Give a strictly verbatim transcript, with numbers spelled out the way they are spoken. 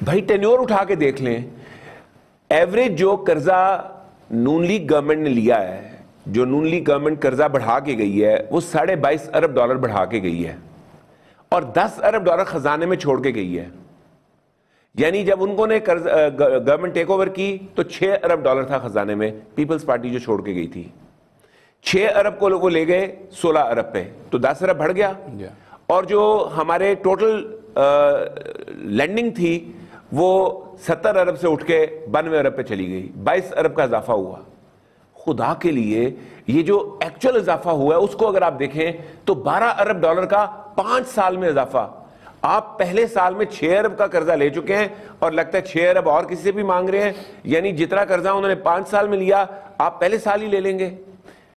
भाई टेन्योर उठा के देख लें, एवरेज जो कर्जा नून लीग गवर्नमेंट ने लिया है, जो नून लीग गवर्नमेंट कर्जा बढ़ा के गई है, वो साढ़े बाईस अरब डॉलर बढ़ा के गई है और दस अरब डॉलर खजाने में छोड़ के गई है। यानी जब उनको ने गवर्नमेंट टेक ओवर की तो छह अरब डॉलर था खजाने में, पीपल्स पार्टी जो छोड़ के गई थी। छह अरब को लोगों ले गए सोलह अरब पे, तो दस अरब बढ़ गया। yeah. और जो हमारे टोटल लैंडिंग थी वो सत्तर अरब से उठ के बानवे अरब पे चली गई, बाईस अरब का इजाफा हुआ। खुदा के लिए ये जो एक्चुअल इजाफा हुआ है उसको अगर आप देखें तो बारह अरब डॉलर का पांच साल में इजाफा। आप पहले साल में छह अरब का कर्जा ले चुके हैं और लगता है छह अरब और किसी से भी मांग रहे हैं, यानी जितना कर्जा उन्होंने पांच साल में लिया आप पहले साल ही ले लेंगे।